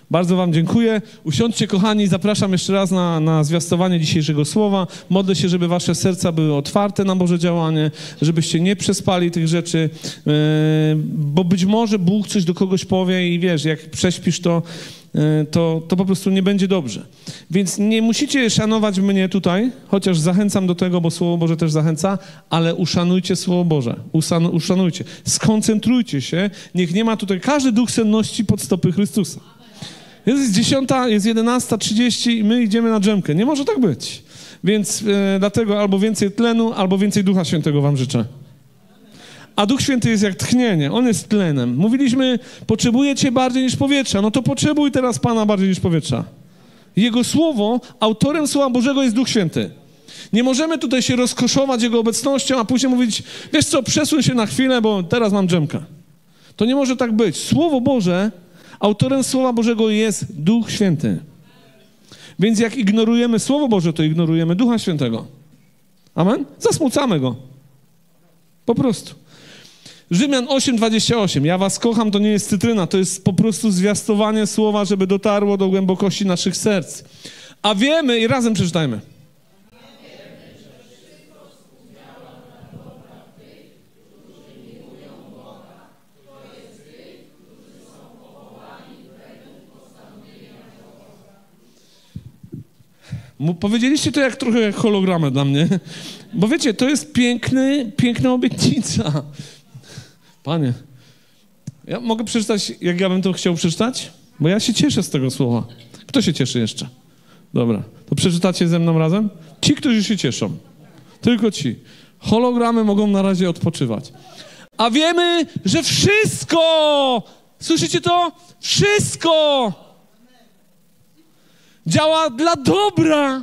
Bardzo wam dziękuję. Usiądźcie, kochani, zapraszam jeszcze raz na zwiastowanie dzisiejszego słowa. Modlę się, żeby wasze serca były otwarte na Boże działanie, żebyście nie przespali tych rzeczy, bo być może Bóg coś do kogoś powie i wiesz, jak prześpisz to po prostu nie będzie dobrze. Więc nie musicie szanować mnie tutaj, chociaż zachęcam do tego, bo Słowo Boże też zachęca, ale uszanujcie Słowo Boże. Uszanujcie. Skoncentrujcie się. Niech nie ma tutaj każdy duch senności pod stopy Chrystusa. Jest 10, jest 11:30 i my idziemy na dżemkę. Nie może tak być. Więc dlatego albo więcej tlenu, albo więcej Ducha Świętego wam życzę. A Duch Święty jest jak tchnienie. On jest tlenem. Mówiliśmy, potrzebujecie bardziej niż powietrza. No to potrzebuj teraz Pana bardziej niż powietrza. Jego Słowo, autorem Słowa Bożego jest Duch Święty. Nie możemy tutaj się rozkoszować Jego obecnością, a później mówić, wiesz co, przesuń się na chwilę, bo teraz mam dżemkę. To nie może tak być. Słowo Boże, autorem Słowa Bożego jest Duch Święty. Więc jak ignorujemy Słowo Boże, to ignorujemy Ducha Świętego. Amen? Zasmucamy Go. Po prostu. Rzymian 8:28. Ja was kocham, to nie jest cytryna, to jest po prostu zwiastowanie słowa, żeby dotarło do głębokości naszych serc. A wiemy, i razem przeczytajmy. Powiedzieliście to jak trochę hologramę dla mnie, bo wiecie, to jest piękna obietnica. Panie, ja mogę przeczytać, jak ja bym to chciał przeczytać? Bo ja się cieszę z tego słowa. Kto się cieszy jeszcze? Dobra, to przeczytacie ze mną razem? Ci, którzy się cieszą. Tylko ci. Hologramy mogą na razie odpoczywać. A wiemy, że wszystko, słyszycie to? Wszystko działa dla dobra.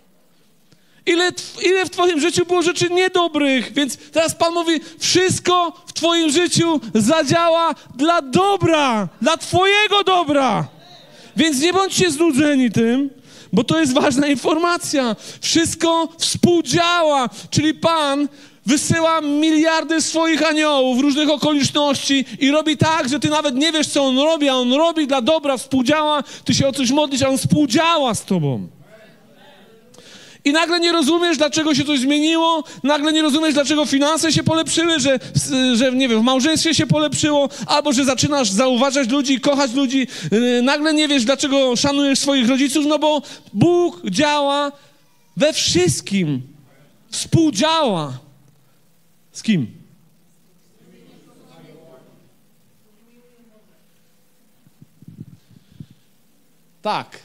Ile w twoim życiu było rzeczy niedobrych, więc teraz Pan mówi, wszystko w twoim życiu zadziała dla dobra, dla twojego dobra. Więc nie bądźcie znudzeni tym, bo to jest ważna informacja. Wszystko współdziała, czyli Pan wysyła miliardy swoich aniołów, różnych okoliczności i robi tak, że ty nawet nie wiesz, co On robi, a On robi dla dobra, współdziała, ty się o coś modlisz, a On współdziała z tobą. I nagle nie rozumiesz, dlaczego się coś zmieniło, nagle nie rozumiesz, dlaczego finanse się polepszyły, że nie wiem, w małżeństwie się polepszyło, albo że zaczynasz zauważać ludzi, kochać ludzi, nagle nie wiesz, dlaczego szanujesz swoich rodziców, no bo Bóg działa we wszystkim, współdziała. Z kim? Tak.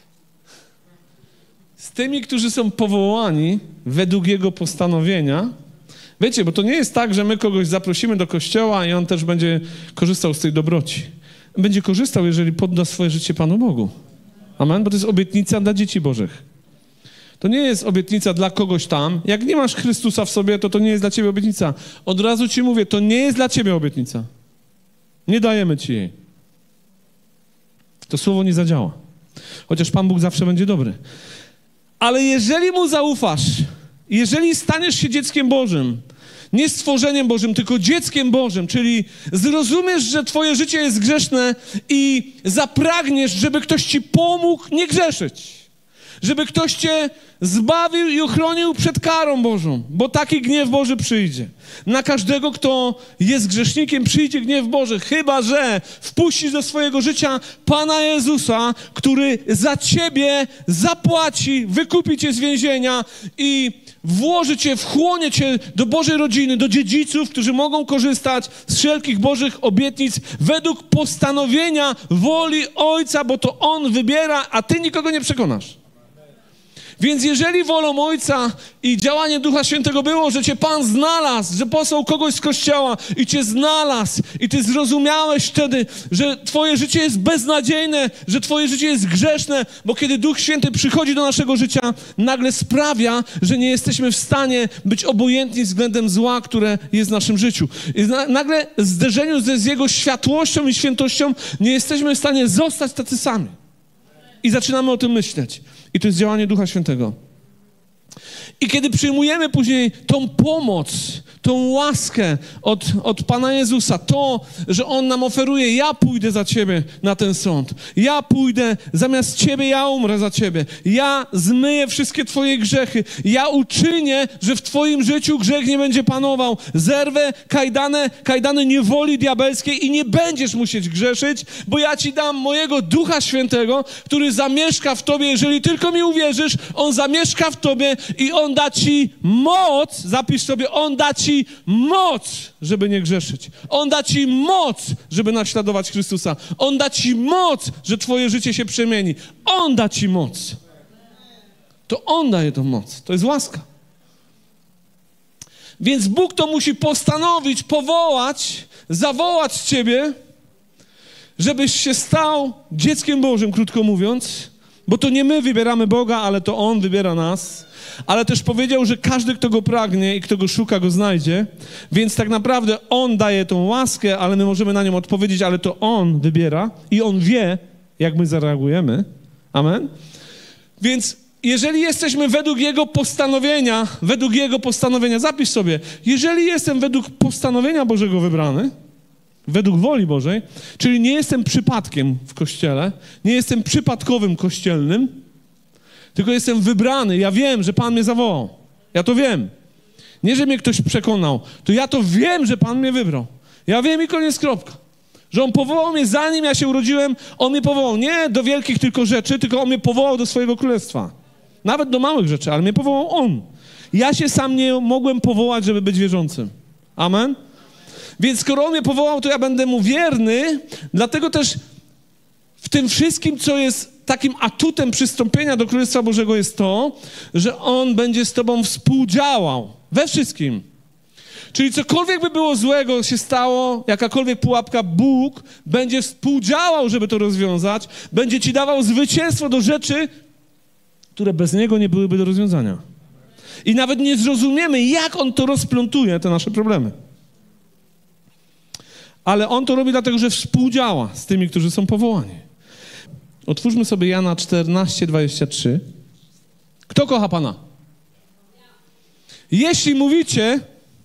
Z tymi, którzy są powołani według Jego postanowienia. Wiecie, bo to nie jest tak, że my kogoś zaprosimy do kościoła i on też będzie korzystał z tej dobroci. Będzie korzystał, jeżeli podda swoje życie Panu Bogu. Amen? Bo to jest obietnica dla dzieci Bożych. To nie jest obietnica dla kogoś tam. Jak nie masz Chrystusa w sobie, to nie jest dla ciebie obietnica. Od razu ci mówię, to nie jest dla ciebie obietnica. Nie dajemy ci jej. To słowo nie zadziała. Chociaż Pan Bóg zawsze będzie dobry. Ale jeżeli Mu zaufasz, jeżeli staniesz się dzieckiem Bożym, nie stworzeniem Bożym, tylko dzieckiem Bożym, czyli zrozumiesz, że twoje życie jest grzeszne i zapragniesz, żeby ktoś ci pomógł nie grzeszyć. Żeby ktoś cię zbawił i ochronił przed karą Bożą, bo taki gniew Boży przyjdzie. Na każdego, kto jest grzesznikiem, przyjdzie gniew Boży, chyba że wpuścisz do swojego życia Pana Jezusa, który za ciebie zapłaci, wykupi cię z więzienia i włoży cię, wchłonie cię do Bożej rodziny, do dziedziców, którzy mogą korzystać z wszelkich Bożych obietnic według postanowienia woli Ojca, bo to On wybiera, a ty nikogo nie przekonasz. Więc jeżeli wolą Ojca i działaniem Ducha Świętego było, że cię Pan znalazł, że posłał kogoś z Kościoła i cię znalazł i ty zrozumiałeś wtedy, że twoje życie jest beznadziejne, że twoje życie jest grzeszne, bo kiedy Duch Święty przychodzi do naszego życia, nagle sprawia, że nie jesteśmy w stanie być obojętni względem zła, które jest w naszym życiu. I nagle w zderzeniu z Jego światłością i świętością nie jesteśmy w stanie zostać tacy sami. I zaczynamy o tym myśleć. I to jest działanie Ducha Świętego. I kiedy przyjmujemy później tą pomoc, tą łaskę od Pana Jezusa, to, że On nam oferuje, ja pójdę za Ciebie na ten sąd, ja pójdę, zamiast Ciebie ja umrę za Ciebie, ja zmyję wszystkie Twoje grzechy, ja uczynię, że w Twoim życiu grzech nie będzie panował, zerwę kajdany niewoli diabelskiej i nie będziesz musieć grzeszyć, bo ja Ci dam mojego Ducha Świętego, który zamieszka w Tobie, jeżeli tylko mi uwierzysz, On zamieszka w Tobie i On da Ci moc, zapisz sobie, On da Ci moc, żeby nie grzeszyć. On da Ci moc, żeby naśladować Chrystusa. On da Ci moc, że Twoje życie się przemieni. On da Ci moc. To On daje tą moc. To jest łaska. Więc Bóg to musi postanowić, powołać, zawołać Ciebie, żebyś się stał dzieckiem Bożym, krótko mówiąc, bo to nie my wybieramy Boga, ale to On wybiera nas. Ale też powiedział, że każdy, kto Go pragnie i kto Go szuka, Go znajdzie. Więc tak naprawdę On daje tą łaskę, ale my możemy na nią odpowiedzieć, ale to On wybiera i On wie, jak my zareagujemy. Amen? Więc jeżeli jesteśmy według Jego postanowienia, zapisz sobie, jeżeli jestem według postanowienia Bożego wybrany, według woli Bożej, czyli nie jestem przypadkiem w Kościele, nie jestem przypadkowym kościelnym, tylko jestem wybrany. Ja wiem, że Pan mnie zawołał. Ja to wiem. Nie, że mnie ktoś przekonał. To ja to wiem, że Pan mnie wybrał. Ja wiem i koniec, kropka. Że On powołał mnie, zanim ja się urodziłem. On mnie powołał nie do wielkich tylko rzeczy, tylko On mnie powołał do swojego królestwa. Nawet do małych rzeczy, ale mnie powołał On. Ja się sam nie mogłem powołać, żeby być wierzącym. Amen? Więc skoro On mnie powołał, to ja będę Mu wierny. Dlatego też w tym wszystkim, co jest takim atutem przystąpienia do Królestwa Bożego, jest to, że On będzie z tobą współdziałał. We wszystkim. Czyli cokolwiek by było złego się stało, jakakolwiek pułapka, Bóg będzie współdziałał, żeby to rozwiązać. Będzie ci dawał zwycięstwo do rzeczy, które bez Niego nie byłyby do rozwiązania. I nawet nie zrozumiemy, jak On to rozplątuje, te nasze problemy. Ale On to robi dlatego, że współdziała z tymi, którzy są powołani. Otwórzmy sobie Jana 14:23. Kto kocha Pana? Jeśli mówicie,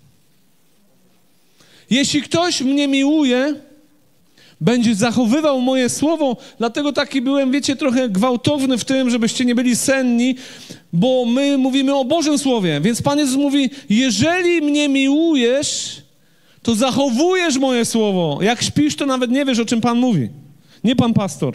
jeśli ktoś mnie miłuje, będzie zachowywał moje słowo, dlatego taki byłem, wiecie, trochę gwałtowny w tym, żebyście nie byli senni, bo my mówimy o Bożym Słowie, więc Pan Jezus mówi, jeżeli mnie miłujesz, to zachowujesz moje słowo. Jak śpisz, to nawet nie wiesz, o czym Pan mówi. Nie Pan pastor.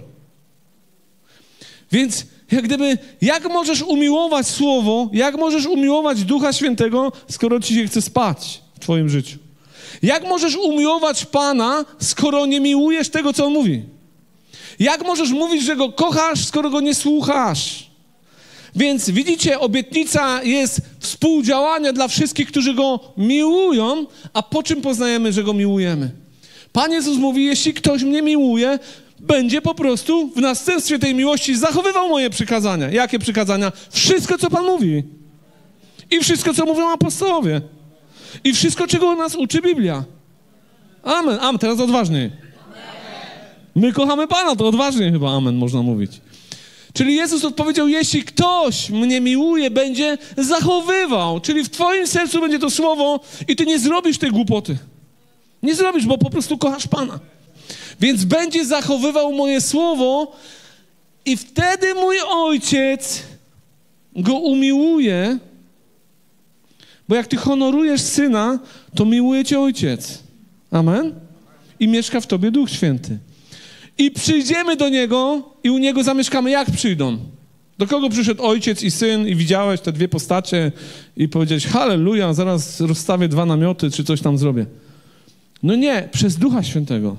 Więc jak możesz umiłować Słowo, jak możesz umiłować Ducha Świętego, skoro ci się chce spać w twoim życiu? Jak możesz umiłować Pana, skoro nie miłujesz tego, co On mówi? Jak możesz mówić, że Go kochasz, skoro Go nie słuchasz? Więc widzicie, obietnica jest współdziałania dla wszystkich, którzy Go miłują, a po czym poznajemy, że Go miłujemy? Pan Jezus mówi, jeśli ktoś mnie miłuje, będzie po prostu w następstwie tej miłości zachowywał moje przykazania. Jakie przykazania? Wszystko, co Pan mówi. I wszystko, co mówią apostołowie. I wszystko, czego nas uczy Biblia. Amen. Amen. Teraz odważniej. My kochamy Pana, to odważniej chyba amen można mówić. Czyli Jezus odpowiedział, jeśli ktoś mnie miłuje, będzie zachowywał. Czyli w twoim sercu będzie to słowo i ty nie zrobisz tej głupoty. Nie zrobisz, bo po prostu kochasz Pana. Więc będzie zachowywał moje słowo i wtedy mój Ojciec go umiłuje, bo jak ty honorujesz Syna, to miłuje cię Ojciec. Amen? I mieszka w tobie Duch Święty. I przyjdziemy do Niego i u Niego zamieszkamy. Jak przyjdą? Do kogo przyszedł Ojciec i Syn i widziałeś te dwie postacie i powiedziałeś, halleluja, zaraz rozstawię 2 namioty, czy coś tam zrobię. No nie, przez Ducha Świętego.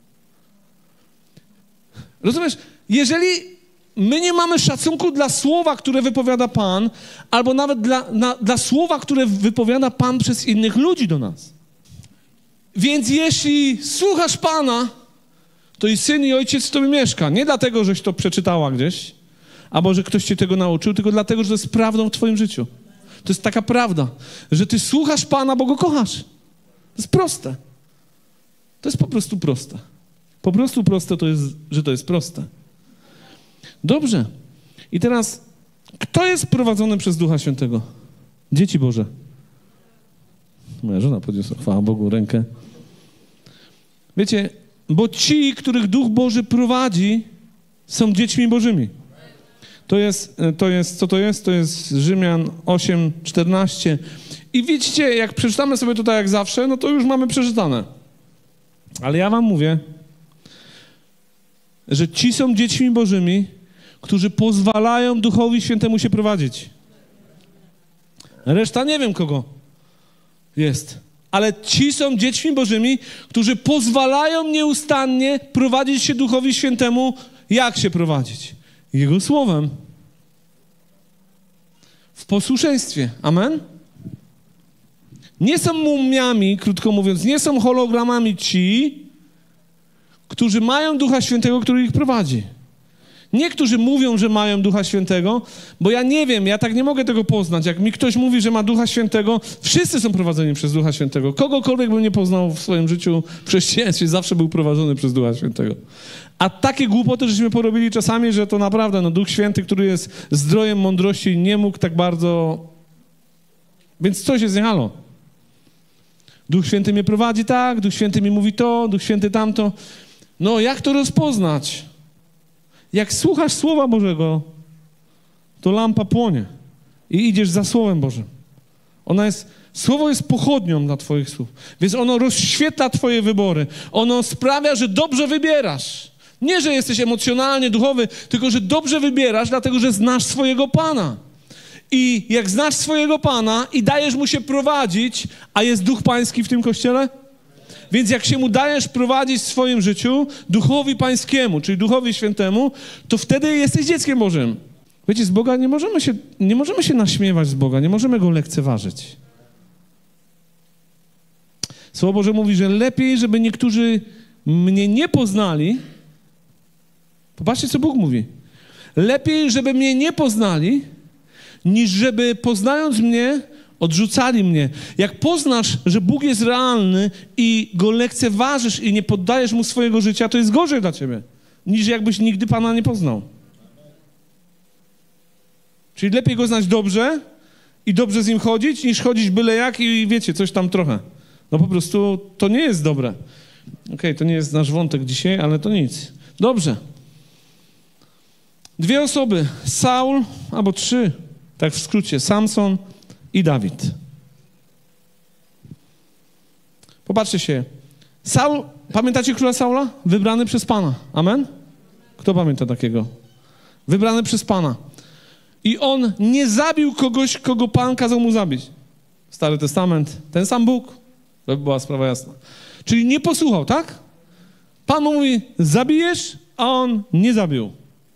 Rozumiesz? Jeżeli my nie mamy szacunku dla słowa, które wypowiada Pan, albo nawet dla słowa, które wypowiada Pan przez innych ludzi do nas. Więc jeśli słuchasz Pana, to i Syn, i Ojciec w tobie mieszka. Nie dlatego, żeś to przeczytała gdzieś, albo że ktoś cię tego nauczył, tylko dlatego, że to jest prawdą w twoim życiu. To jest taka prawda, że ty słuchasz Pana, bo Go kochasz. To jest proste. To jest po prostu proste. Po prostu proste to jest, że to jest proste. Dobrze. I teraz Kto jest prowadzony przez Ducha Świętego? Dzieci Boże. Moja żona podniosła, chwała Bogu, rękę. Wiecie, bo ci, których Duch Boży prowadzi, są dziećmi Bożymi. Co to jest? To jest Rzymian 8:14. I widzicie, jak przeczytamy sobie to tak jak zawsze, no to już mamy przeczytane. Ale ja wam mówię, że ci są dziećmi Bożymi, którzy pozwalają Duchowi Świętemu się prowadzić. Reszta nie wiem kogo jest. Ale ci są dziećmi Bożymi, którzy pozwalają nieustannie prowadzić się Duchowi Świętemu. Jak się prowadzić? Jego Słowem. W posłuszeństwie. Amen? Nie są mumiami, krótko mówiąc, nie są hologramami ci, którzy mają Ducha Świętego, który ich prowadzi. Niektórzy mówią, że mają Ducha Świętego, bo ja nie wiem, ja tak nie mogę tego poznać. Jak mi ktoś mówi, że ma Ducha Świętego, wszyscy są prowadzeni przez Ducha Świętego. Kogokolwiek bym nie poznał w swoim życiu w chrześcijaństwie, zawsze był prowadzony przez Ducha Świętego. A takie głupoty, żeśmy porobili czasami, że to naprawdę, Duch Święty, który jest zdrojem mądrości, nie mógł tak bardzo... Więc coś jest nie halo. Duch Święty mnie prowadzi tak, Duch Święty mi mówi to, Duch Święty tamto. No, jak to rozpoznać? Jak słuchasz Słowa Bożego, to lampa płonie i idziesz za Słowem Bożym. Słowo jest pochodnią dla twoich słów, więc ono rozświetla twoje wybory. Ono sprawia, że dobrze wybierasz. Nie, że jesteś emocjonalnie duchowy, tylko, że dobrze wybierasz, dlatego, że znasz swojego Pana. I jak znasz swojego Pana i dajesz Mu się prowadzić, a jest Duch Pański w tym Kościele? Więc jak się Mu dajesz prowadzić w swoim życiu Duchowi Pańskiemu, czyli Duchowi Świętemu, to wtedy jesteś dzieckiem Bożym. Wiecie, z Boga nie możemy się naśmiewać z Boga, nie możemy Go lekceważyć. Słowo Boże mówi, że lepiej, żeby niektórzy mnie nie poznali. Popatrzcie, co Bóg mówi. Lepiej, żeby mnie nie poznali, niż żeby poznając mnie, odrzucali mnie. Jak poznasz, że Bóg jest realny i Go lekceważysz i nie poddajesz Mu swojego życia, to jest gorzej dla ciebie, niż jakbyś nigdy Pana nie poznał. Czyli lepiej Go znać dobrze i dobrze z Nim chodzić, niż chodzić byle jak i wiecie, coś tam trochę. No po prostu to nie jest dobre. Okej, to nie jest nasz wątek dzisiaj, ale to nic. Dobrze. 2 osoby, Saul, albo 3, tak w skrócie, Samson i Dawid. Popatrzcie się. Saul, pamiętacie króla Saula? Wybrany przez Pana. Amen? Kto pamięta takiego? Wybrany przez Pana. I on nie zabił kogoś, kogo Pan kazał mu zabić. Stary Testament, ten sam Bóg. To była sprawa jasna. Czyli nie posłuchał, tak? Pan mu mówi, zabijesz, a on nie zabił.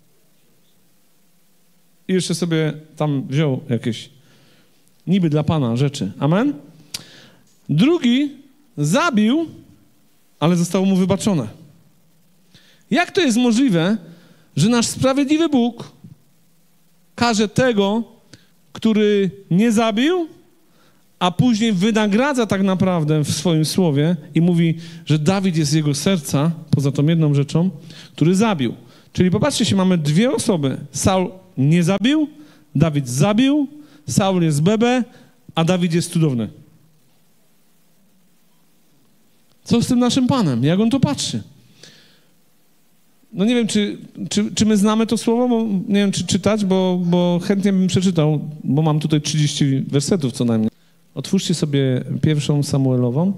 I jeszcze sobie tam wziął jakieś niby dla Pana rzeczy. Amen? Drugi zabił, ale zostało mu wybaczone. Jak to jest możliwe, że nasz sprawiedliwy Bóg karze tego, który nie zabił, a później wynagradza tak naprawdę w swoim słowie i mówi, że Dawid jest z jego serca, poza tą jedną rzeczą, który zabił. Czyli popatrzcie się, mamy 2 osoby. Saul nie zabił, Dawid zabił, Saul jest bebe, a Dawid jest cudowny. Co z tym naszym Panem? Jak on to patrzy? No nie wiem, czy my znamy to słowo, bo nie wiem, czy czytać, bo chętnie bym przeczytał, bo mam tutaj 30 wersetów co najmniej. Otwórzcie sobie 1 Samuelową.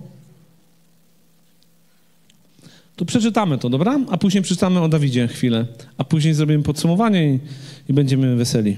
To przeczytamy to, dobra? A później przeczytamy o Dawidzie chwilę, a później zrobimy podsumowanie i będziemy weseli.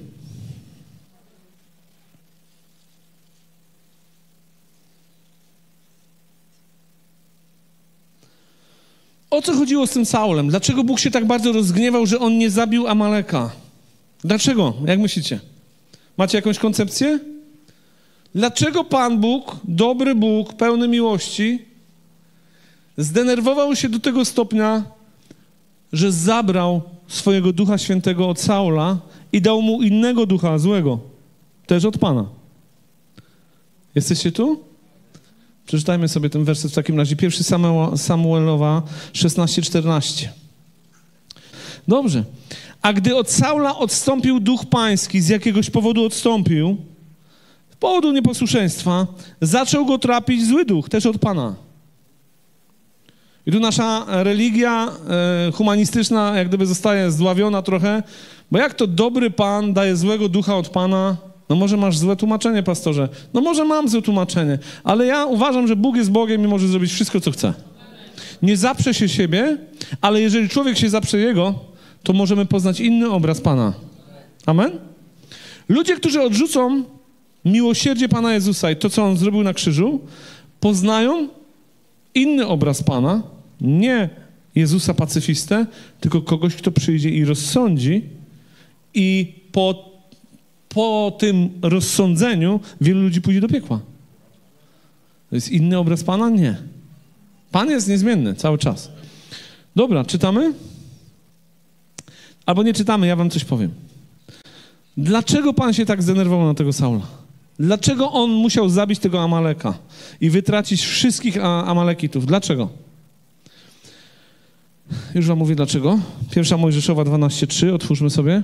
O co chodziło z tym Saulem? Dlaczego Bóg się tak bardzo rozgniewał, że on nie zabił Amaleka? Dlaczego? Jak myślicie? Macie jakąś koncepcję? Dlaczego Pan Bóg, dobry Bóg, pełny miłości, zdenerwował się do tego stopnia, że zabrał swojego Ducha Świętego od Saula i dał mu innego ducha złego, też od Pana? Jesteście tu? Przeczytajmy sobie ten werset w takim razie. 1 Samuelowa 16:14. Dobrze. A gdy od Saula odstąpił duch pański, z jakiegoś powodu odstąpił, z powodu nieposłuszeństwa, zaczął go trapić zły duch, też od Pana. I tu nasza religia humanistyczna jak gdyby zostaje zdławiona trochę, bo jak to dobry Pan daje złego ducha od Pana? No może masz złe tłumaczenie, pastorze. No może mam złe tłumaczenie, ale ja uważam, że Bóg jest Bogiem i może zrobić wszystko, co chce. Nie zaprze się siebie, ale jeżeli człowiek się zaprze Jego, to możemy poznać inny obraz Pana. Amen? Ludzie, którzy odrzucą miłosierdzie Pana Jezusa i to, co On zrobił na krzyżu, poznają inny obraz Pana, nie Jezusa pacyfistę, tylko kogoś, kto przyjdzie i rozsądzi i po tym rozsądzeniu wielu ludzi pójdzie do piekła. To jest inny obraz Pana? Nie. Pan jest niezmienny cały czas. Dobra, czytamy? Albo nie czytamy, ja wam coś powiem. Dlaczego Pan się tak zdenerwował na tego Saula? Dlaczego on musiał zabić tego Amaleka i wytracić wszystkich Amalekitów? Dlaczego? Już wam mówię dlaczego. 1 Mojżeszowa 12:3, otwórzmy sobie.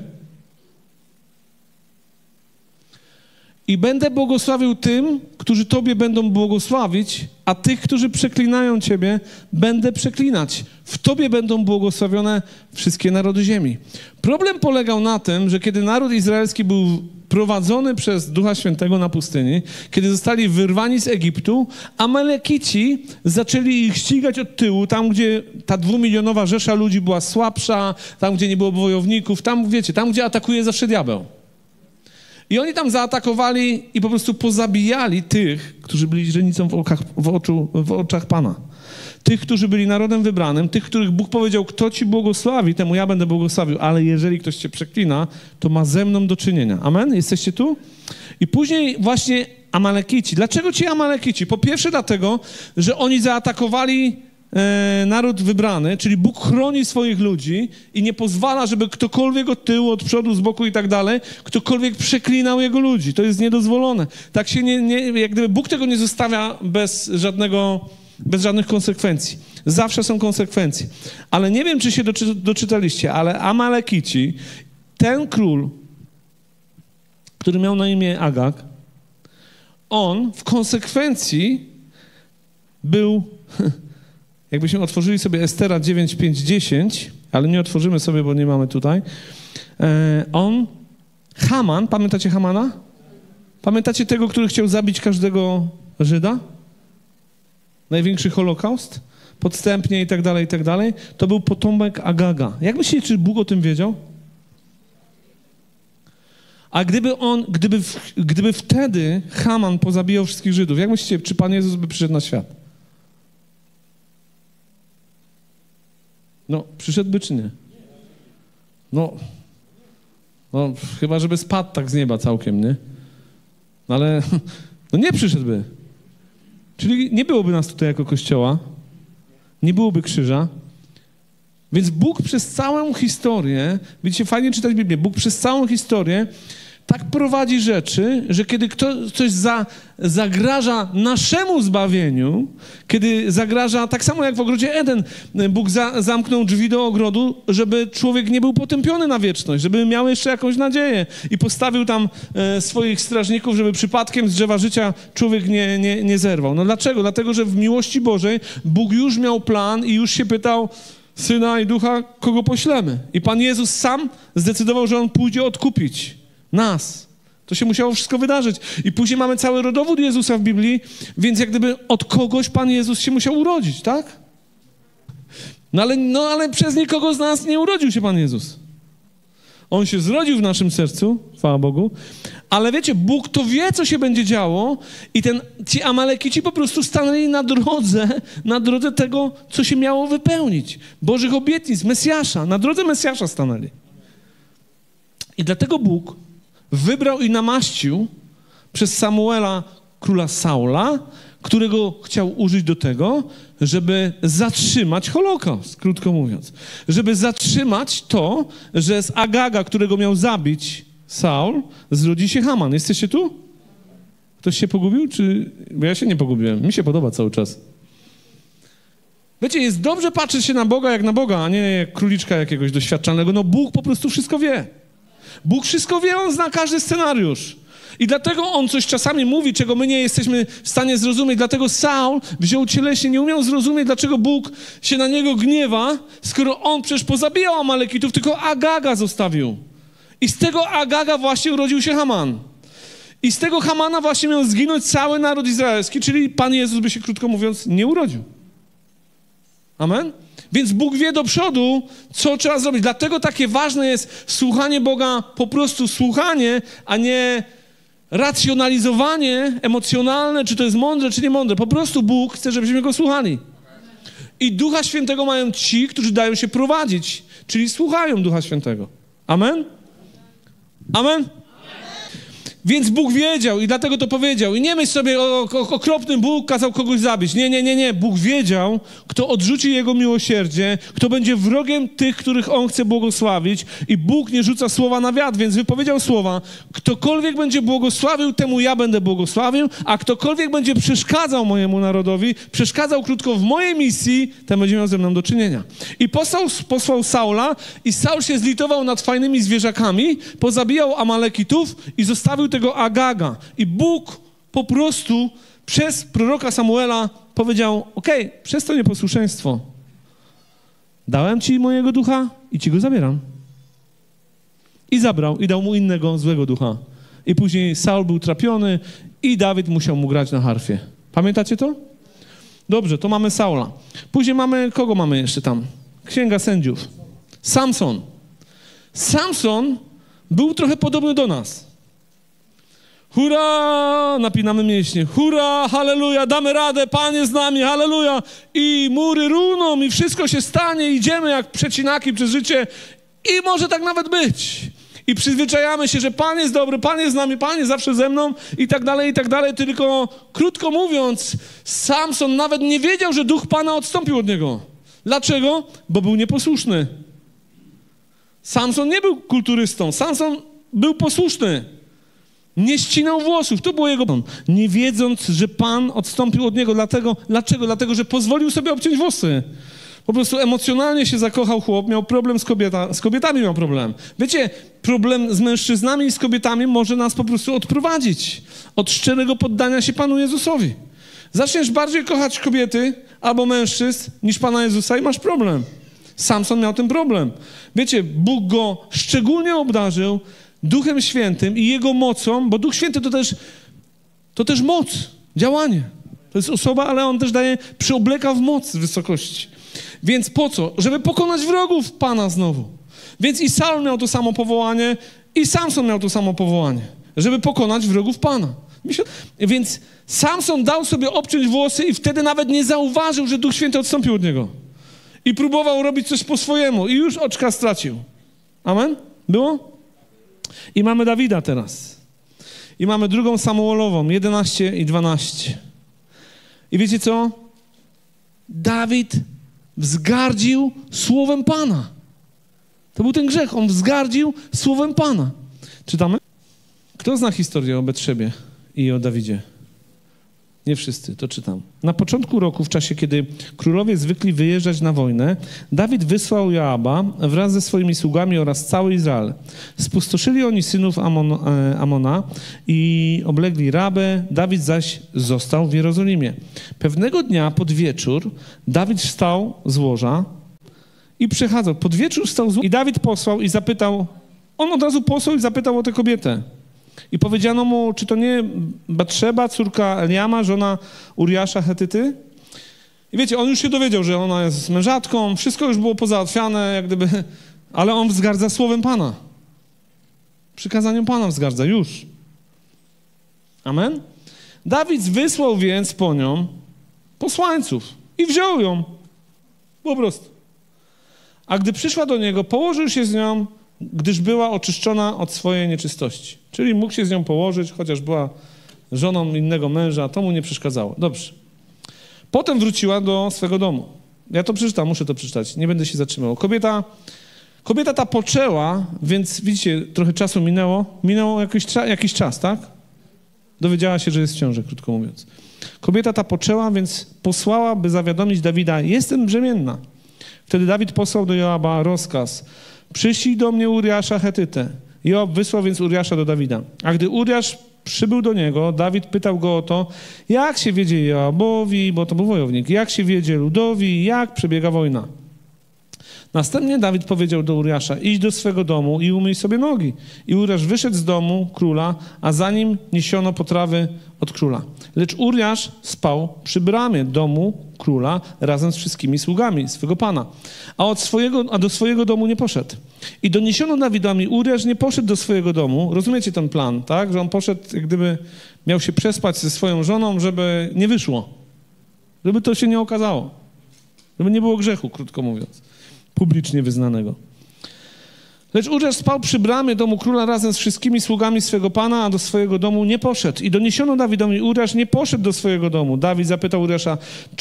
I będę błogosławił tym, którzy Tobie będą błogosławić, a tych, którzy przeklinają Ciebie, będę przeklinać. W Tobie będą błogosławione wszystkie narody ziemi. Problem polegał na tym, że kiedy naród izraelski był prowadzony przez Ducha Świętego na pustyni, kiedy zostali wyrwani z Egiptu, Amalekici zaczęli ich ścigać od tyłu, tam gdzie ta 2-milionowa rzesza ludzi była słabsza, tam gdzie nie było wojowników, tam wiecie, tam gdzie atakuje zawsze diabeł. I oni tam zaatakowali i po prostu pozabijali tych, którzy byli źrenicą w oczach Pana. Tych, którzy byli narodem wybranym, tych, których Bóg powiedział, kto ci błogosławi, temu ja będę błogosławił, ale jeżeli ktoś cię przeklina, to ma ze mną do czynienia. Amen? Jesteście tu? I później właśnie Amalekici. Dlaczego ci Amalekici? Po pierwsze dlatego, że oni zaatakowali naród wybrany, czyli Bóg chroni swoich ludzi i nie pozwala, żeby ktokolwiek od tyłu, od przodu, z boku i tak dalej, ktokolwiek przeklinał jego ludzi. To jest niedozwolone. Tak się jak gdyby Bóg tego nie zostawia bez żadnych konsekwencji. Zawsze są konsekwencje. Ale nie wiem, czy się doczytaliście, ale Amalekici, ten król, który miał na imię Agag, on w konsekwencji był... Jakbyśmy otworzyli sobie Estera 9, 5, 10, ale nie otworzymy sobie, bo nie mamy tutaj. Haman, pamiętacie Hamana? Pamiętacie tego, który chciał zabić każdego Żyda? Największy Holokaust? Podstępnie i tak dalej, i tak dalej. To był potomek Agaga. Jak myślicie, czy Bóg o tym wiedział? A gdyby wtedy Haman pozabijał wszystkich Żydów, jak myślicie, czy Pan Jezus by przyszedł na świat? No, przyszedłby czy nie? No, chyba żeby spadł tak z nieba całkiem, nie? No ale, no nie przyszedłby. Czyli nie byłoby nas tutaj jako Kościoła, nie byłoby krzyża, więc Bóg przez całą historię, widzicie, fajnie czytać Biblię, Bóg przez całą historię tak prowadzi rzeczy, że kiedy coś zagraża naszemu zbawieniu, kiedy zagraża, tak samo jak w ogrodzie Eden, Bóg zamknął drzwi do ogrodu, żeby człowiek nie był potępiony na wieczność, żeby miał jeszcze jakąś nadzieję i postawił tam swoich strażników, żeby przypadkiem z drzewa życia człowiek nie zerwał. No dlaczego? Dlatego, że w miłości Bożej Bóg już miał plan i już się pytał Syna i Ducha, kogo poślemy. I Pan Jezus sam zdecydował, że On pójdzie odkupić nas. To się musiało wszystko wydarzyć. I później mamy cały rodowód Jezusa w Biblii, więc jak gdyby od kogoś Pan Jezus się musiał urodzić, tak? No ale przez nikogo z nas nie urodził się Pan Jezus. On się zrodził w naszym sercu, chwała Bogu, ale wiecie, Bóg to wie, co się będzie działo i ci Amalekici po prostu stanęli na drodze tego, co się miało wypełnić. Bożych obietnic, Mesjasza, na drodze Mesjasza stanęli. I dlatego Bóg wybrał i namaścił przez Samuela króla Saula, którego chciał użyć do tego, żeby zatrzymać Holokaust, krótko mówiąc. Żeby zatrzymać to, że z Agaga, którego miał zabić Saul, zrodzi się Haman. Jesteście tu? Ktoś się pogubił? Bo ja się nie pogubiłem. Mi się podoba cały czas. Wiecie, jest dobrze patrzeć się na Boga jak na Boga, a nie jak króliczka jakiegoś doświadczalnego. No Bóg po prostu wszystko wie. Bóg wszystko wie, On zna każdy scenariusz. I dlatego On coś czasami mówi, czego my nie jesteśmy w stanie zrozumieć. Dlatego Saul wziął cieleśnie, nie umiał zrozumieć, dlaczego Bóg się na niego gniewa, skoro on przecież pozabijał Amalekitów, tylko Agaga zostawił. I z tego Agaga właśnie urodził się Haman. I z tego Hamana właśnie miał zginąć cały naród izraelski, czyli Pan Jezus by się, krótko mówiąc, nie urodził. Amen? Więc Bóg wie do przodu, co trzeba zrobić. Dlatego takie ważne jest słuchanie Boga, po prostu słuchanie, a nie racjonalizowanie emocjonalne, czy to jest mądre, czy nie mądre. Po prostu Bóg chce, żebyśmy Go słuchali. I Ducha Świętego mają ci, którzy dają się prowadzić, czyli słuchają Ducha Świętego. Amen? Amen? Więc Bóg wiedział i dlatego to powiedział. I nie myśl sobie, okropny Bóg kazał kogoś zabić. Nie. Bóg wiedział, kto odrzuci Jego miłosierdzie, kto będzie wrogiem tych, których On chce błogosławić. I Bóg nie rzuca słowa na wiatr, więc wypowiedział słowa. Ktokolwiek będzie błogosławił, temu ja będę błogosławił, a ktokolwiek będzie przeszkadzał mojemu narodowi, przeszkadzał krótko w mojej misji, ten będzie miał ze mną do czynienia. I posłał Saula i Saul się zlitował nad fajnymi zwierzakami, pozabijał Amalekitów i zostawił tego Agaga. I Bóg po prostu przez proroka Samuela powiedział, okej, przez to nieposłuszeństwo dałem ci mojego ducha i ci go zabieram. I zabrał i dał mu innego złego ducha. I później Saul był trapiony i Dawid musiał mu grać na harfie. Pamiętacie to? Dobrze, to mamy Saula. Później kogo mamy jeszcze tam? Księga Sędziów. Samson. Samson był trochę podobny do nas. Hurra! Napinamy mięśnie. Hurra! Halleluja! Damy radę! Pan jest z nami! Halleluja! I mury runą i wszystko się stanie. Idziemy jak przecinaki przez życie i może tak nawet być. I przyzwyczajamy się, że Pan jest dobry, Pan jest z nami, Pan jest zawsze ze mną i tak dalej, tylko krótko mówiąc, Samson nawet nie wiedział, że Duch Pana odstąpił od niego. Dlaczego? Bo był nieposłuszny. Samson nie był kulturystą, Samson był posłuszny. Nie ścinał włosów, to było jego... Nie wiedząc, że Pan odstąpił od niego. Dlaczego? Dlatego, że pozwolił sobie obciąć włosy. Po prostu emocjonalnie się zakochał chłop, miał problem z kobietami miał problem. Wiecie, problem z mężczyznami i z kobietami może nas po prostu odprowadzić od szczerego poddania się Panu Jezusowi. Zaczniesz bardziej kochać kobiety albo mężczyzn niż Pana Jezusa i masz problem. Samson miał ten problem. Wiecie, Bóg go szczególnie obdarzył Duchem Świętym i Jego mocą, bo Duch Święty to też moc, działanie. To jest osoba, ale On też przyobleka w moc z wysokości. Więc po co? Żeby pokonać wrogów Pana znowu. Więc i Saul miał to samo powołanie, i Samson miał to samo powołanie, żeby pokonać wrogów Pana. Więc Samson dał sobie obciąć włosy i wtedy nawet nie zauważył, że Duch Święty odstąpił od niego. I próbował robić coś po swojemu i już oczka stracił. Amen? Było? I mamy Dawida teraz. I mamy 2 Samuelową, 11 i 12. I wiecie co? Dawid wzgardził słowem Pana. To był ten grzech. On wzgardził słowem Pana. Czytamy? Kto zna historię o Betrzebie i o Dawidzie? Nie wszyscy, to czytam. Na początku roku, w czasie, kiedy królowie zwykli wyjeżdżać na wojnę, Dawid wysłał Joaba wraz ze swoimi sługami oraz cały Izrael. Spustoszyli oni synów Amona i oblegli Rabę, Dawid zaś został w Jerozolimie. Pewnego dnia pod wieczór Dawid wstał z łoża i przechadzał. Pod wieczór wstał z łoża i Dawid posłał i zapytał, on od razu posłał i zapytał o tę kobietę. I powiedziano mu, czy to nie Batrzeba, córka Eliama, żona Uriasza Hetyty? I wiecie, on już się dowiedział, że ona jest mężatką, wszystko już było pozałatwiane, jak gdyby, ale on wzgardza słowem Pana. Przykazaniem Pana wzgardza, już. Amen? Dawid wysłał więc po nią posłańców i wziął ją. Po prostu. A gdy przyszła do niego, położył się z nią, gdyż była oczyszczona od swojej nieczystości. Czyli mógł się z nią położyć, chociaż była żoną innego męża, to mu nie przeszkadzało. Dobrze. Potem wróciła do swego domu. Ja to przeczytam, muszę to przeczytać, nie będę się zatrzymał. Kobieta ta poczęła, więc widzicie, trochę czasu minęło. Minęło jakiś czas, tak? Dowiedziała się, że jest w ciąży, krótko mówiąc. Kobieta ta poczęła, więc posłała, by zawiadomić Dawida, jestem brzemienna. Wtedy Dawid posłał do Joaba rozkaz, przyślij do mnie Uriasza Chetytę. Joab wysłał więc Uriasza do Dawida. A gdy Uriasz przybył do niego, Dawid pytał go o to, jak się wiedzie Joabowi, bo to był wojownik, jak się wiedzie ludowi, jak przebiega wojna. Następnie Dawid powiedział do Uriasza, idź do swego domu i umyj sobie nogi. I Uriasz wyszedł z domu króla, a za nim niesiono potrawy od króla. Lecz Uriasz spał przy bramie domu króla razem z wszystkimi sługami swego pana, a do swojego domu nie poszedł. I doniesiono Dawidowi, Uriasz nie poszedł do swojego domu. Rozumiecie ten plan, tak? Że on poszedł, jak gdyby miał się przespać ze swoją żoną, żeby nie wyszło. Żeby to się nie okazało. Żeby nie było grzechu, krótko mówiąc. Publicznie wyznanego. Lecz Uriasz spał przy bramie domu króla razem z wszystkimi sługami swego pana, a do swojego domu nie poszedł. I doniesiono Dawidowi, Uriasz nie poszedł do swojego domu. Dawid zapytał Uriasza,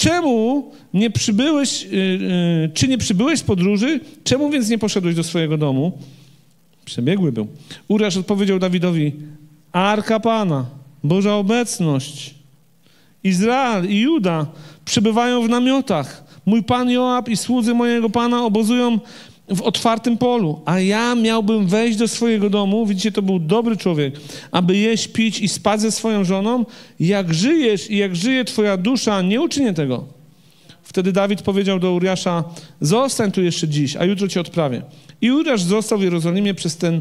czy nie przybyłeś z podróży? Czemu więc nie poszedłeś do swojego domu? Przebiegły był. Uriasz odpowiedział Dawidowi, Arka Pana, Boża obecność, Izrael i Juda przebywają w namiotach. Mój pan Joab i słudzy mojego pana obozują w otwartym polu, a ja miałbym wejść do swojego domu, widzicie, to był dobry człowiek, aby jeść, pić i spać ze swoją żoną. Jak żyjesz i jak żyje twoja dusza, nie uczynię tego. Wtedy Dawid powiedział do Uriasza, zostań tu jeszcze dziś, a jutro cię odprawię. I Uriasz został w Jerozolimie przez ten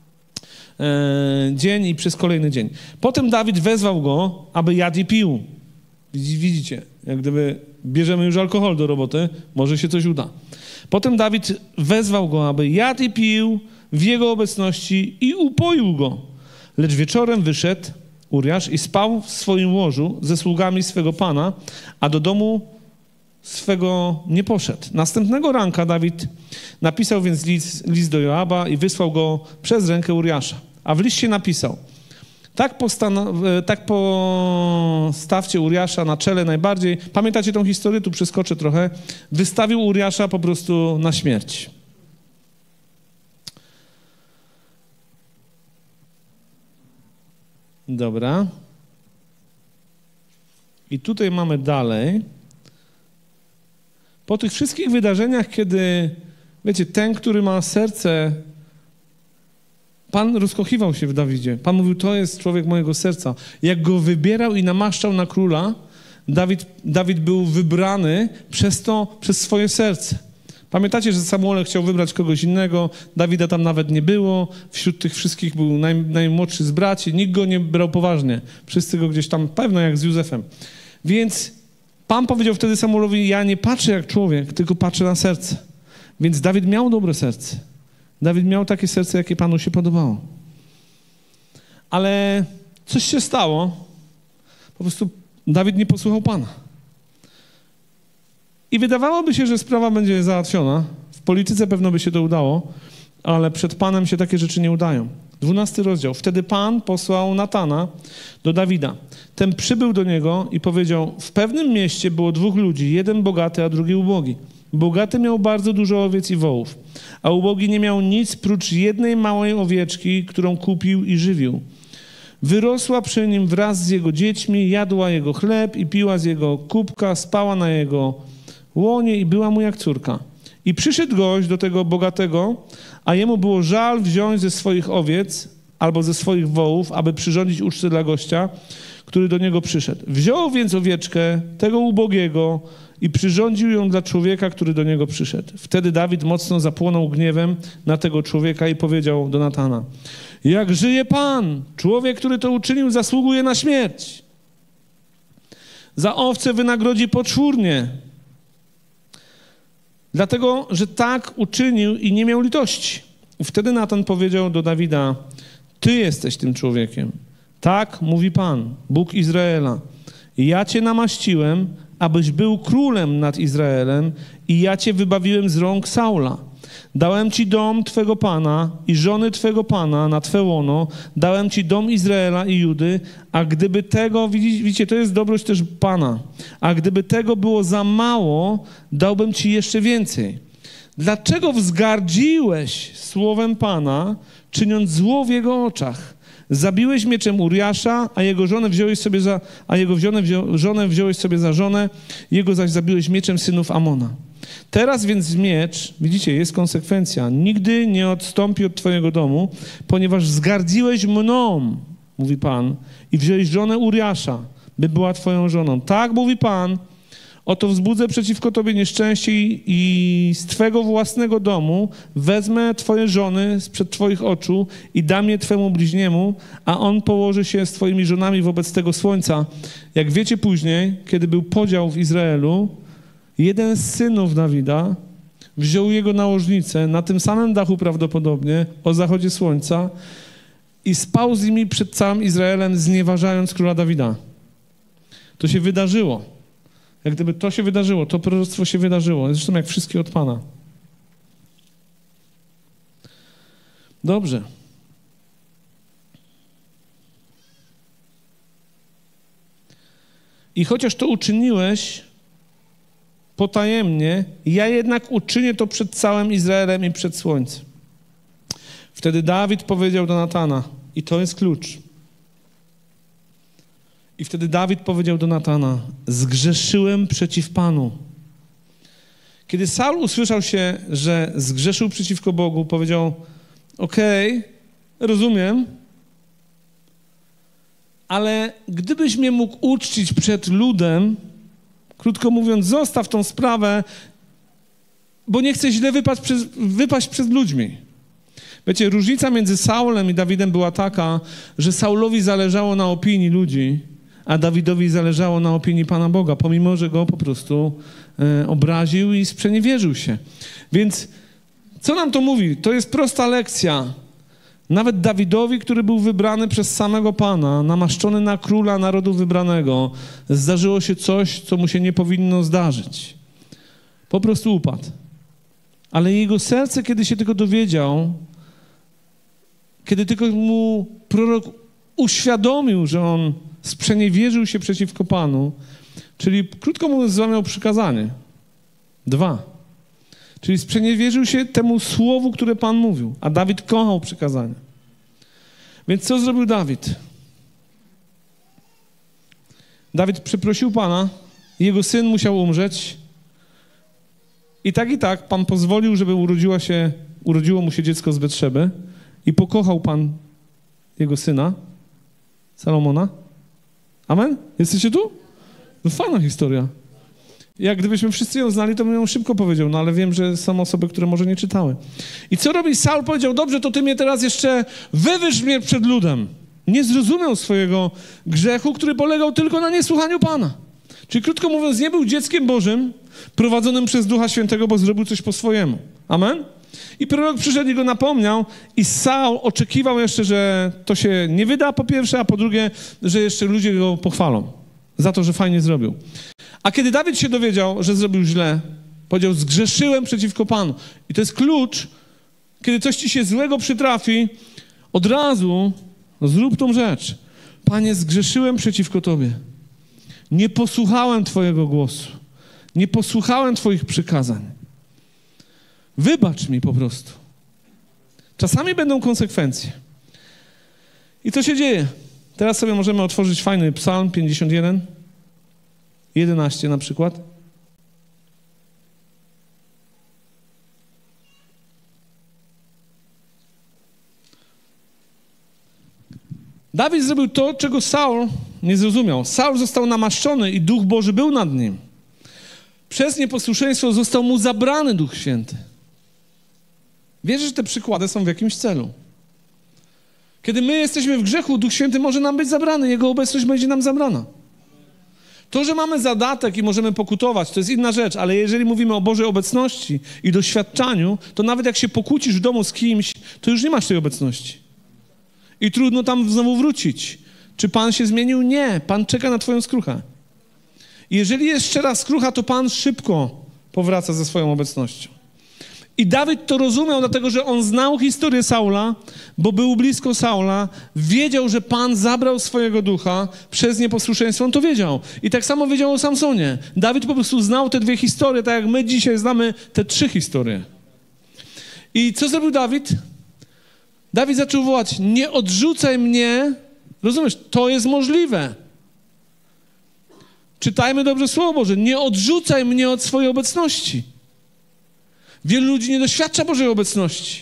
dzień i przez kolejny dzień. Potem Dawid wezwał go, aby jadł i pił. Widzicie, jak gdyby bierzemy już alkohol do roboty, może się coś uda. Potem Dawid wezwał go, aby jadł i pił w jego obecności i upoił go. Lecz wieczorem wyszedł Uriasz i spał w swoim łożu ze sługami swego pana, a do domu swego nie poszedł. Następnego ranka Dawid napisał więc list do Joaba i wysłał go przez rękę Uriasza. A w liście napisał, tak postawcie Uriasza na czele najbardziej. Pamiętacie tą historię? Tu przeskoczę trochę. Wystawił Uriasza po prostu na śmierć. Dobra. I tutaj mamy dalej. Po tych wszystkich wydarzeniach, kiedy, wiecie, ten, który ma serce, Pan rozkochiwał się w Dawidzie. Pan mówił, to jest człowiek mojego serca. Jak go wybierał i namaszczał na króla, Dawid był wybrany przez swoje serce. Pamiętacie, że Samuel chciał wybrać kogoś innego, Dawida tam nawet nie było, wśród tych wszystkich był najmłodszy z braci, nikt go nie brał poważnie. Wszyscy go gdzieś tam, pewno jak z Józefem. Więc Pan powiedział wtedy Samuelowi, ja nie patrzę jak człowiek, tylko patrzę na serce. Więc Dawid miał dobre serce. Dawid miał takie serce, jakie Panu się podobało. Ale coś się stało. Po prostu Dawid nie posłuchał Pana. I wydawałoby się, że sprawa będzie załatwiona. W polityce pewno by się to udało, ale przed Panem się takie rzeczy nie udają. 12 rozdział. Wtedy Pan posłał Natana do Dawida. Ten przybył do niego i powiedział, w pewnym mieście było 2 ludzi, jeden bogaty, a drugi ubogi. Bogaty miał bardzo dużo owiec i wołów, a ubogi nie miał nic prócz jednej małej owieczki, którą kupił i żywił. Wyrosła przy nim wraz z jego dziećmi, jadła jego chleb i piła z jego kubka, spała na jego łonie i była mu jak córka. I przyszedł gość do tego bogatego, a jemu było żal wziąć ze swoich owiec albo ze swoich wołów, aby przyrządzić ucztę dla gościa, który do niego przyszedł. Wziął więc owieczkę tego ubogiego i przyrządził ją dla człowieka, który do niego przyszedł. Wtedy Dawid mocno zapłonął gniewem na tego człowieka i powiedział do Natana, jak żyje Pan, człowiek, który to uczynił, zasługuje na śmierć. Za owce wynagrodzi poczwórnie, dlatego, że tak uczynił i nie miał litości. Wtedy Natan powiedział do Dawida, ty jesteś tym człowiekiem. Tak mówi Pan, Bóg Izraela. Ja cię namaściłem, abyś był królem nad Izraelem i ja cię wybawiłem z rąk Saula. Dałem ci dom twego Pana i żony twego Pana na twe łono. Dałem ci dom Izraela i Judy, a gdyby tego, widzicie, to jest dobroć też Pana, a gdyby tego było za mało, dałbym ci jeszcze więcej. Dlaczego wzgardziłeś słowem Pana, czyniąc zło w jego oczach? Zabiłeś mieczem Uriasza, a jego żonę wziąłeś sobie za żonę, jego zaś zabiłeś mieczem synów Amona. Teraz więc miecz, widzicie, jest konsekwencja, nigdy nie odstąpi od twojego domu, ponieważ zgardziłeś mną, mówi Pan, i wziąłeś żonę Uriasza, by była twoją żoną. Tak, mówi Pan, oto wzbudzę przeciwko tobie nieszczęście i z twego własnego domu wezmę twoje żony sprzed twoich oczu i dam je twemu bliźniemu, a on położy się z twoimi żonami wobec tego słońca. Jak wiecie później, kiedy był podział w Izraelu, jeden z synów Dawida wziął jego nałożnicę na tym samym dachu prawdopodobnie o zachodzie słońca i spał z nimi przed całym Izraelem, znieważając króla Dawida. To się wydarzyło. Jak gdyby to się wydarzyło, to proroctwo się wydarzyło. Zresztą jak wszystkie od Pana. Dobrze. I chociaż to uczyniłeś potajemnie, ja jednak uczynię to przed całym Izraelem i przed słońcem. Wtedy Dawid powiedział do Natana, i to jest klucz. I wtedy Dawid powiedział do Natana, zgrzeszyłem przeciw Panu. Kiedy Saul usłyszał się, że zgrzeszył przeciwko Bogu, powiedział, okej, rozumiem, ale gdybyś mnie mógł uczcić przed ludem, krótko mówiąc, zostaw tą sprawę, bo nie chcę źle wypaść przed ludźmi. Wiecie, różnica między Saulem i Dawidem była taka, że Saulowi zależało na opinii ludzi, a Dawidowi zależało na opinii Pana Boga, pomimo że go po prostu obraził i sprzeniewierzył się. Więc co nam to mówi? To jest prosta lekcja. Nawet Dawidowi, który był wybrany przez samego Pana, namaszczony na króla narodu wybranego, zdarzyło się coś, co mu się nie powinno zdarzyć. Po prostu upadł. Ale jego serce, kiedy się tego dowiedział, kiedy tylko mu prorok uświadomił, że on sprzeniewierzył się przeciwko Panu, czyli krótko mówiąc złamał przykazanie. 2. Czyli sprzeniewierzył się temu słowu, które Pan mówił, a Dawid kochał przykazania. Więc co zrobił Dawid? Dawid przeprosił Pana, jego syn musiał umrzeć i tak Pan pozwolił, żeby urodziło mu się dziecko z Betszeby i pokochał Pan jego syna, Salomona. Amen? Jesteście tu? No fajna historia. Jak gdybyśmy wszyscy ją znali, to bym ją szybko powiedział, no ale wiem, że są osoby, które może nie czytały. I co robi Saul? Powiedział, dobrze, to ty mnie teraz jeszcze wywyższ mnie przed ludem. Nie zrozumiał swojego grzechu, który polegał tylko na niesłuchaniu Pana. Czyli krótko mówiąc, nie był dzieckiem Bożym prowadzonym przez Ducha Świętego, bo zrobił coś po swojemu. Amen? I prorok przyszedł i go napomniał i Saul oczekiwał jeszcze, że to się nie wyda po pierwsze, a po drugie, że jeszcze ludzie go pochwalą za to, że fajnie zrobił. A kiedy Dawid się dowiedział, że zrobił źle, powiedział, zgrzeszyłem przeciwko Panu. I to jest klucz, kiedy coś ci się złego przytrafi, od razu zrób tą rzecz. Panie, zgrzeszyłem przeciwko Tobie. Nie posłuchałem Twojego głosu. Nie posłuchałem Twoich przykazań. Wybacz mi po prostu. Czasami będą konsekwencje. I co się dzieje? Teraz sobie możemy otworzyć fajny Psalm 51, 11 na przykład. Dawid zrobił to, czego Saul nie zrozumiał. Saul został namaszczony i Duch Boży był nad nim. Przez nieposłuszeństwo został mu zabrany Duch Święty. Wierzę, że te przykłady są w jakimś celu. Kiedy my jesteśmy w grzechu, Duch Święty może nam być zabrany, Jego obecność będzie nam zabrana. To, że mamy zadatek i możemy pokutować, to jest inna rzecz, ale jeżeli mówimy o Bożej obecności i doświadczaniu, to nawet jak się pokłócisz w domu z kimś, to już nie masz tej obecności. I trudno tam znowu wrócić. Czy Pan się zmienił? Nie. Pan czeka na twoją skruchę. I jeżeli jest szczera skrucha, to Pan szybko powraca ze swoją obecnością. I Dawid to rozumiał, dlatego że on znał historię Saula, bo był blisko Saula, wiedział, że Pan zabrał swojego ducha przez nieposłuszeństwo, on to wiedział. I tak samo wiedział o Samsonie. Dawid po prostu znał te dwie historie, tak jak my dzisiaj znamy te 3 historie. I co zrobił Dawid? Dawid zaczął wołać, nie odrzucaj mnie. Rozumiesz, to jest możliwe. Czytajmy dobrze Słowo Boże. Nie odrzucaj mnie od swojej obecności. Wielu ludzi nie doświadcza Bożej obecności.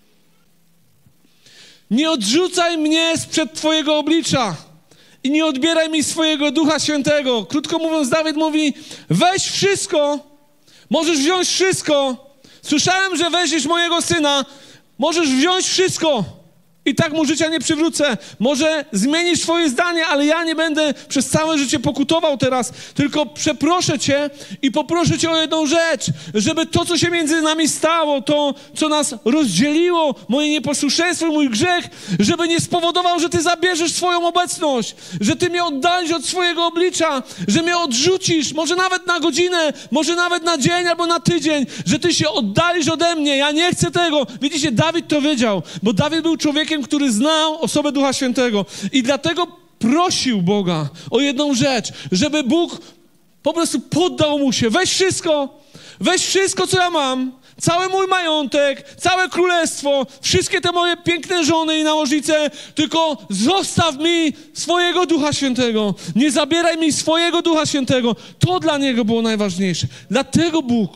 Nie odrzucaj mnie sprzed Twojego oblicza i nie odbieraj mi swojego Ducha Świętego. Krótko mówiąc, Dawid mówi, weź wszystko, możesz wziąć wszystko. Słyszałem, że weźmiesz mojego syna, możesz wziąć wszystko. I tak mu życia nie przywrócę. Może zmienisz swoje zdanie, ale ja nie będę przez całe życie pokutował teraz, tylko przeproszę Cię i poproszę Cię o jedną rzecz, żeby to, co się między nami stało, to, co nas rozdzieliło, moje nieposłuszeństwo, mój grzech, żeby nie spowodował, że Ty zabierzesz swoją obecność, że Ty mnie oddalisz od swojego oblicza, że mnie odrzucisz, może nawet na godzinę, może nawet na dzień albo na tydzień, że Ty się oddalisz ode mnie. Ja nie chcę tego. Widzicie, Dawid to wiedział, bo Dawid był człowiekiem, który znał osobę Ducha Świętego i dlatego prosił Boga o jedną rzecz, żeby Bóg po prostu poddał mu się. Weź wszystko, co ja mam, cały mój majątek, całe królestwo, wszystkie te moje piękne żony i nałożnice, tylko zostaw mi swojego Ducha Świętego. Nie zabieraj mi swojego Ducha Świętego. To dla niego było najważniejsze. Dlatego Bóg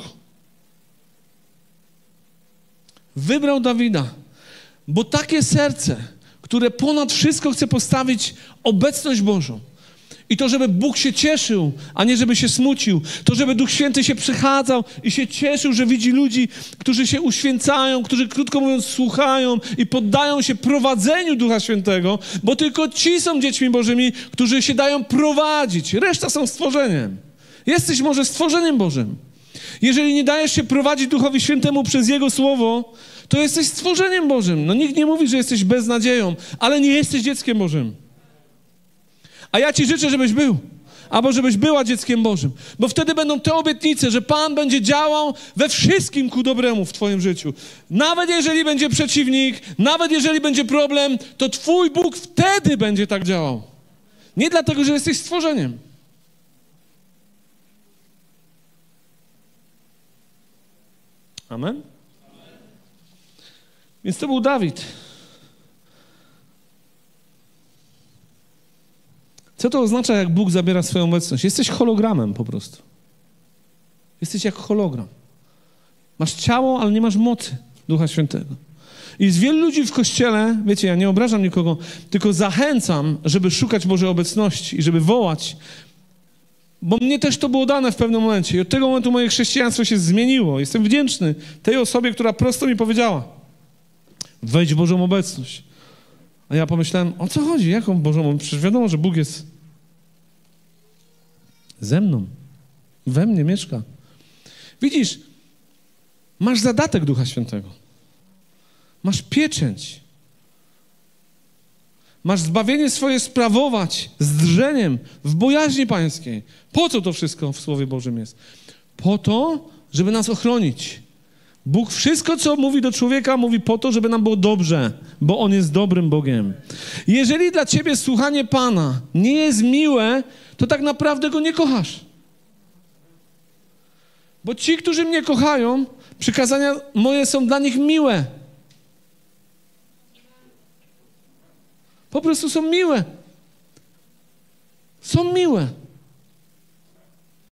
wybrał Dawida. Bo takie serce, które ponad wszystko chce postawić obecność Bożą i to, żeby Bóg się cieszył, a nie żeby się smucił, to, żeby Duch Święty się przechadzał i się cieszył, że widzi ludzi, którzy się uświęcają, którzy, krótko mówiąc, słuchają i poddają się prowadzeniu Ducha Świętego, bo tylko ci są dziećmi Bożymi, którzy się dają prowadzić. Reszta są stworzeniem. Jesteś może stworzeniem Bożym. Jeżeli nie dajesz się prowadzić Duchowi Świętemu przez Jego Słowo, to jesteś stworzeniem Bożym. No nikt nie mówi, że jesteś beznadzieją, ale nie jesteś dzieckiem Bożym. A ja Ci życzę, żebyś był, albo żebyś była dzieckiem Bożym. Bo wtedy będą te obietnice, że Pan będzie działał we wszystkim ku dobremu w Twoim życiu. Nawet jeżeli będzie przeciwnik, nawet jeżeli będzie problem, to Twój Bóg wtedy będzie tak działał. Nie dlatego, że jesteś stworzeniem. Amen? Więc to był Dawid. Co to oznacza, jak Bóg zabiera swoją obecność? Jesteś hologramem po prostu. Jesteś jak hologram. Masz ciało, ale nie masz mocy Ducha Świętego. I jest wielu ludzi w Kościele, wiecie, ja nie obrażam nikogo, tylko zachęcam, żeby szukać Bożej obecności i żeby wołać, bo mnie też to było dane w pewnym momencie i od tego momentu moje chrześcijaństwo się zmieniło. Jestem wdzięczny tej osobie, która prosto mi powiedziała: wejdź w Bożą obecność. A ja pomyślałem, o co chodzi? Jaką Bożą obecność? Przecież wiadomo, że Bóg jest ze mną. We mnie mieszka. Widzisz, masz zadatek Ducha Świętego. Masz pieczęć. Masz zbawienie swoje sprawować z drżeniem, w bojaźni pańskiej. Po co to wszystko w Słowie Bożym jest? Po to, żeby nas ochronić. Bóg wszystko, co mówi do człowieka, mówi po to, żeby nam było dobrze, bo On jest dobrym Bogiem. Jeżeli dla ciebie słuchanie Pana nie jest miłe, to tak naprawdę Go nie kochasz. Bo ci, którzy mnie kochają, przykazania moje są dla nich miłe. Po prostu są miłe. Są miłe.